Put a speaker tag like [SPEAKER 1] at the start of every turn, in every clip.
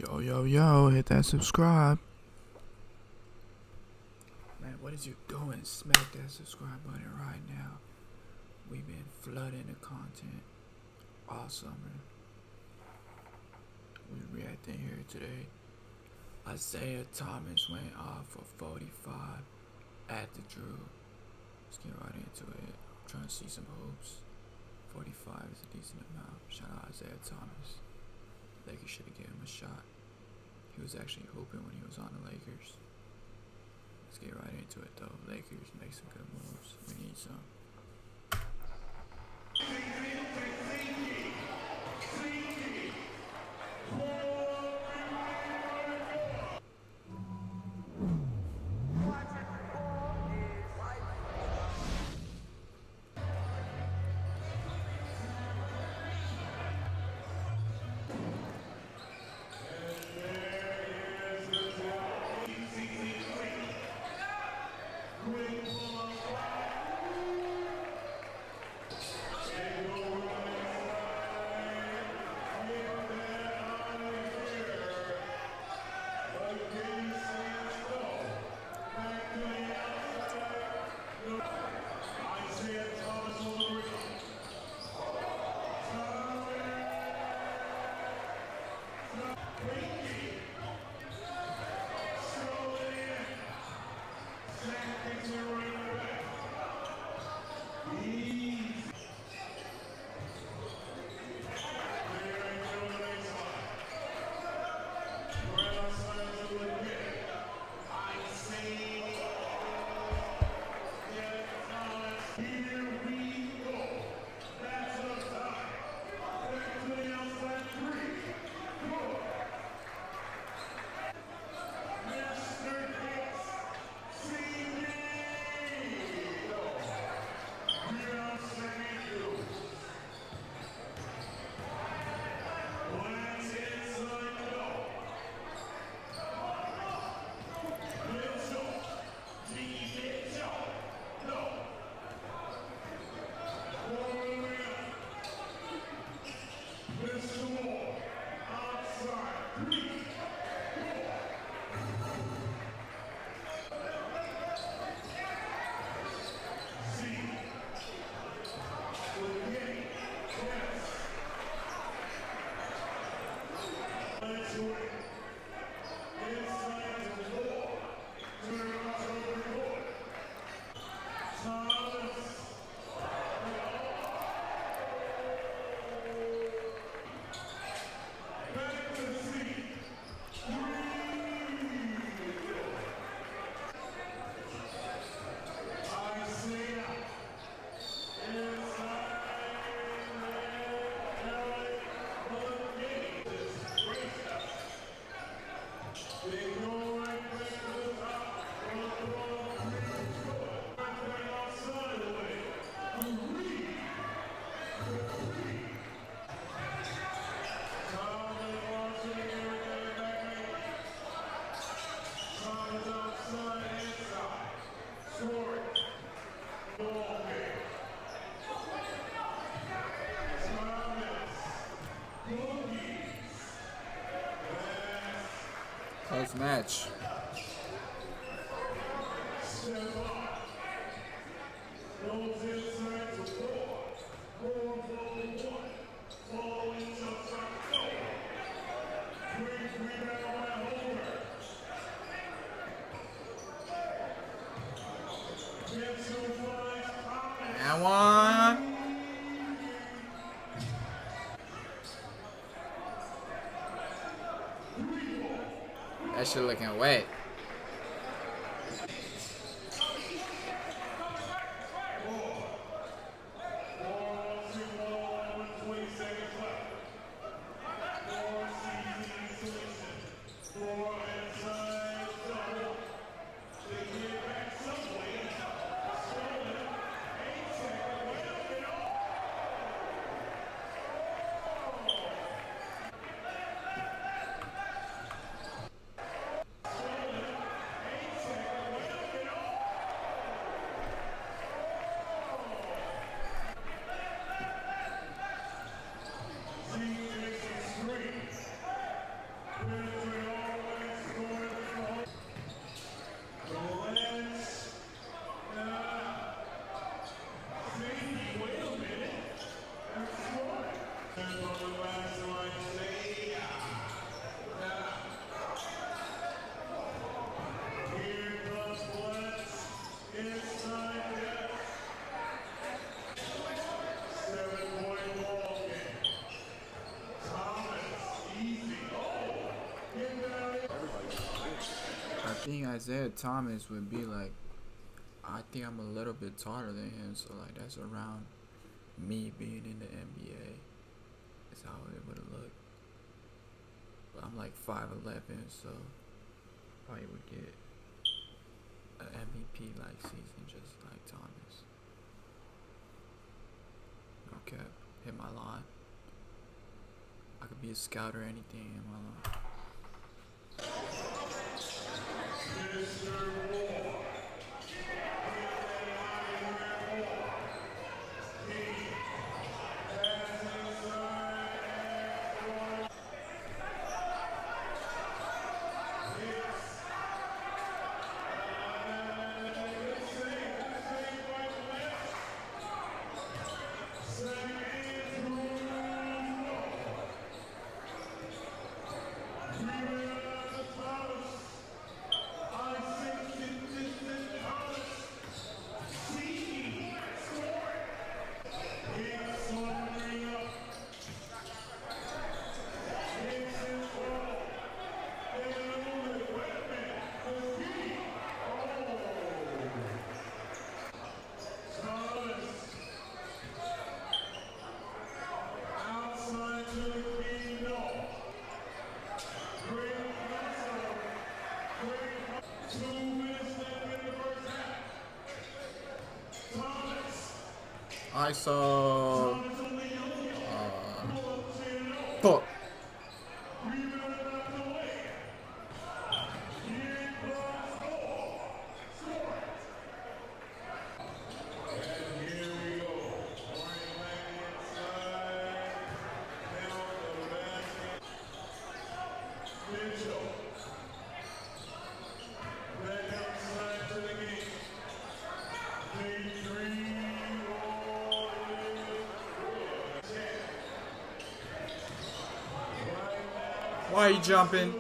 [SPEAKER 1] Yo, yo, yo, hit that subscribe. Man, what is you doing? Smack that subscribe button right now. We've been flooding the content all summer. We reacting here today. Isaiah Thomas went off for 45 at the Drew. Let's get right into it. I'm trying to see some hoops. 45 is a decent amount. Shout out Isaiah Thomas. Lakers should have given him a shot. He was actually hooping when he was on the Lakers. Let's get right into it though. Lakers make some good moves. We need some.
[SPEAKER 2] Close match. That one. That shit looking wet.
[SPEAKER 1] think Isaiah Thomas would be like, I think I'm a little bit taller than him, so like that's around me being in the NBA. That's how it would have looked. But I'm like 5'11", so probably would get an MVP like season just like Thomas. Okay, hit my line. I could be a scout or anything in my line. I saw. Fuck. Why are you jumping?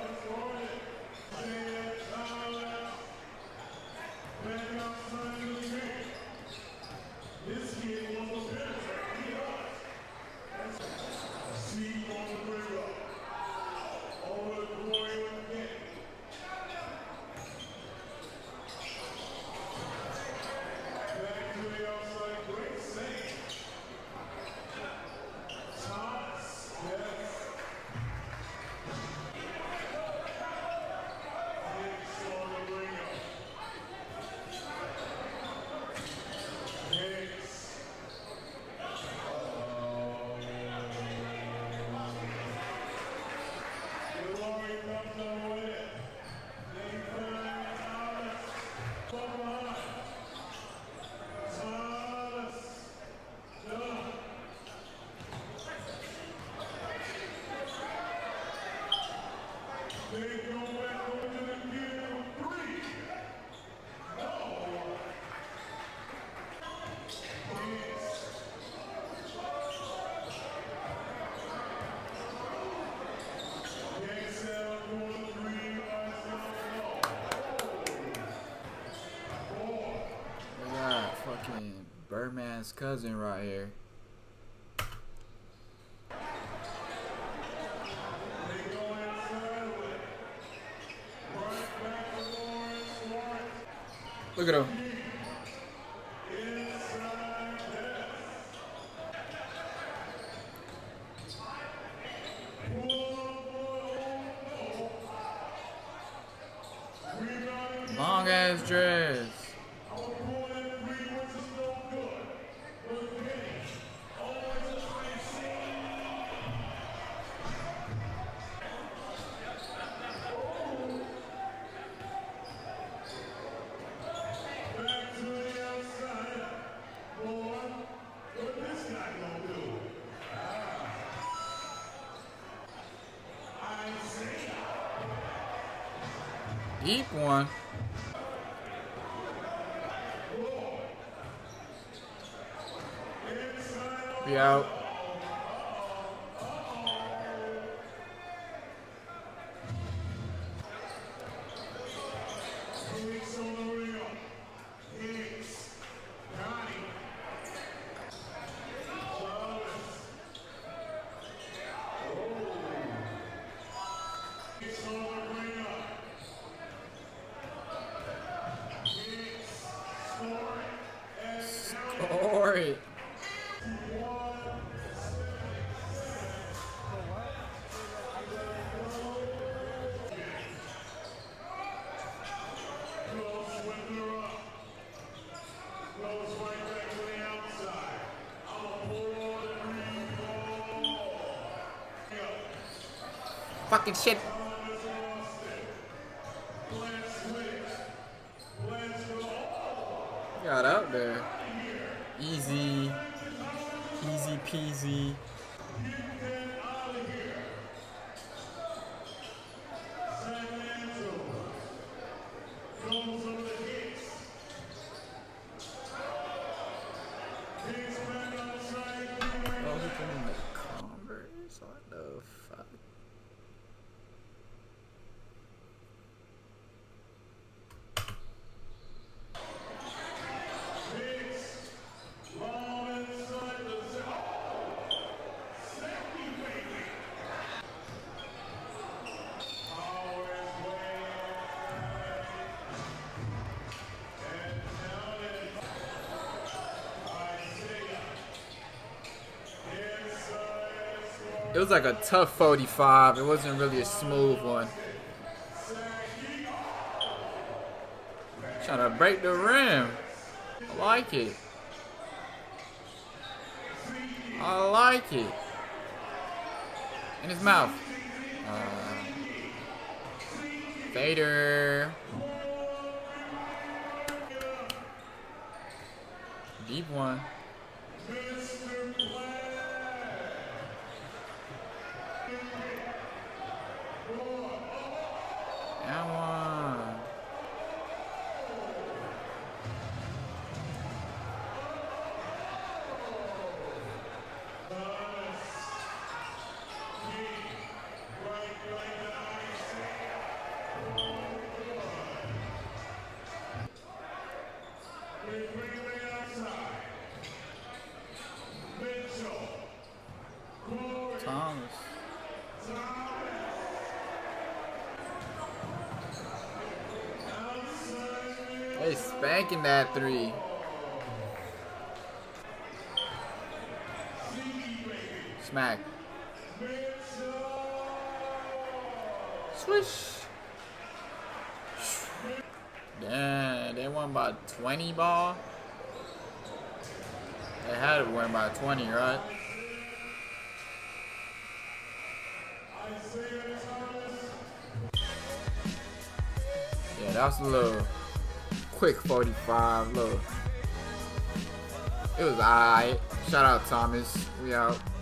[SPEAKER 1] Birdman's cousin right here. Look at him. Long ass dress. Deep one. Be out.
[SPEAKER 2] Fucking shit. Got out there. Easy. Easy peasy. Converse? What the fuck? It was like a tough 45. It wasn't really a smooth one. Trying to break the rim. I like it. I like it. In his mouth. Vader. Deep one. And one. Thomas. They spanking that three. Smack. Swish. Damn, they won by 20 ball. They had to win by 20, right? Yeah, that was a little quick 45. Look, it was alright. Shout out Thomas. We out.